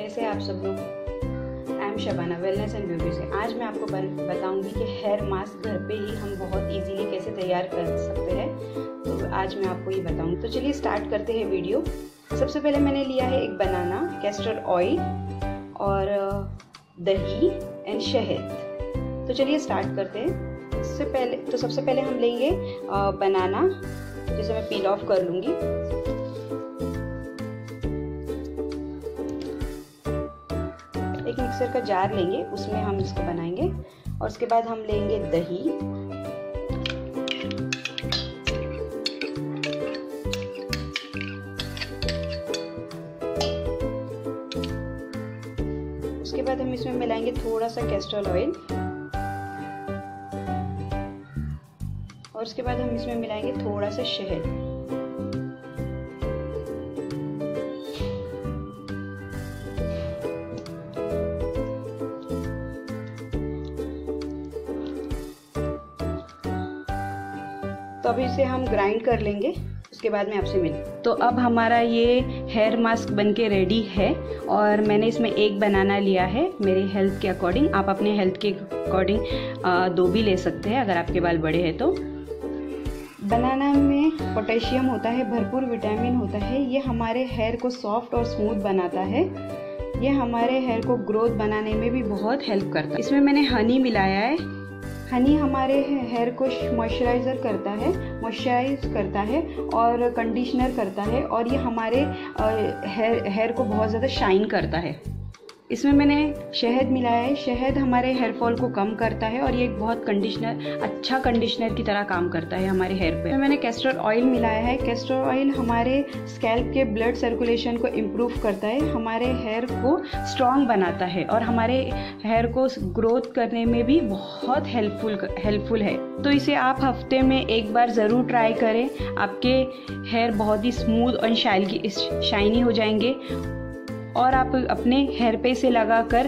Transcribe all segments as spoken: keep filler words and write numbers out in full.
कैसे आप सब लोग। I am Shabana, wellness and beauty से। आज मैं आपको बताऊंगी कि हेयर मास्क घर पे ही हम बहुत इजीली कैसे तैयार कर सकते हैं। तो आज मैं आपको ये बताऊंगी। तो चलिए स्टार्ट करते हैं वीडियो। सबसे पहले मैंने लिया है एक बनाना, कैस्टर ऑयल और दही एंड शहद। तो चलिए स्टार्ट करते हैं। इससे पहले तो सबसे पहले हम लेंगे बनाना, जिसे मैं पील ऑफ कर लूँगी। एक मिक्सर का जार लेंगे, उसमें हम इसको बनाएंगे। और उसके बाद हम लेंगे दही, उसके बाद हम इसमें मिलाएंगे थोड़ा सा कैस्टर ऑयल, और उसके बाद हम इसमें मिलाएंगे थोड़ा सा शहद। तो अब इसे हम ग्राइंड कर लेंगे, उसके बाद में आपसे मिलूँ। तो अब हमारा ये हेयर मास्क बनके रेडी है, और मैंने इसमें एक बनाना लिया है मेरे हेल्थ के अकॉर्डिंग। आप अपने हेल्थ के अकॉर्डिंग दो भी ले सकते हैं अगर आपके बाल बड़े हैं तो। बनाना में पोटेशियम होता है, भरपूर विटामिन होता है। ये हमारे हेयर को सॉफ्ट और स्मूथ बनाता है। ये हमारे हेयर को ग्रोथ बनाने में भी बहुत हेल्प करता है। इसमें मैंने हनी मिलाया है। हनी हमारे हेयर को मॉइस्चराइज़र करता है, मॉइस्चराइज करता है और कंडीशनर करता है, और ये हमारे हेयर हेयर को बहुत ज़्यादा शाइन करता है। इसमें मैंने शहद मिलाया है। शहद हमारे हेयर फॉल को कम करता है, और ये एक बहुत कंडीशनर अच्छा कंडीशनर की तरह काम करता है हमारे हेयर पे। मैंने कैस्टर ऑयल मिलाया है। कैस्टर ऑयल हमारे स्कैल्प के ब्लड सर्कुलेशन को इम्प्रूव करता है, हमारे हेयर को स्ट्रॉन्ग बनाता है, और हमारे हेयर को ग्रोथ करने में भी बहुत हेल्पफुल हेल्पफुल है। तो इसे आप हफ्ते में एक बार ज़रूर ट्राई करें। आपके हेयर बहुत ही स्मूथ और शाइनी हो जाएंगे, और आप अपने हेयर पे इसे लगाकर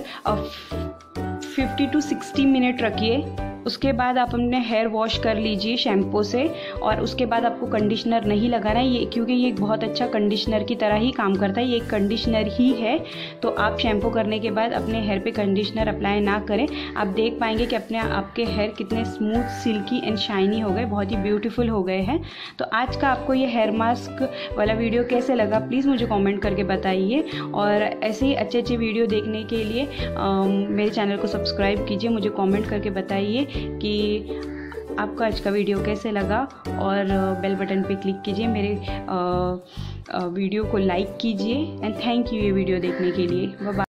फिफ्टी टू सिक्सटी मिनट रखिए। उसके बाद आप अपने हेयर वॉश कर लीजिए शैम्पू से, और उसके बाद आपको कंडीशनर नहीं लगाना है ये, क्योंकि ये एक बहुत अच्छा कंडीशनर की तरह ही काम करता है। ये एक कंडीशनर ही है। तो आप शैम्पू करने के बाद अपने हेयर पे कंडीशनर अप्लाई ना करें। आप देख पाएंगे कि अपने आपके हेयर कितने स्मूथ, सिल्की एंड शाइनी हो गए, बहुत ही ब्यूटीफुल हो गए हैं। तो आज का आपको ये हेयर मास्क वाला वीडियो कैसे लगा, प्लीज़ मुझे कॉमेंट करके बताइए। और ऐसे ही अच्छे अच्छे वीडियो देखने के लिए आ, मेरे चैनल को सब्सक्राइब कीजिए। मुझे कॉमेंट करके बताइए कि आपको आज का वीडियो कैसे लगा, और बेल बटन पे क्लिक कीजिए, मेरे आ, आ, वीडियो को लाइक कीजिए। एंड थैंक यू ये वीडियो देखने के लिए। Bye bye.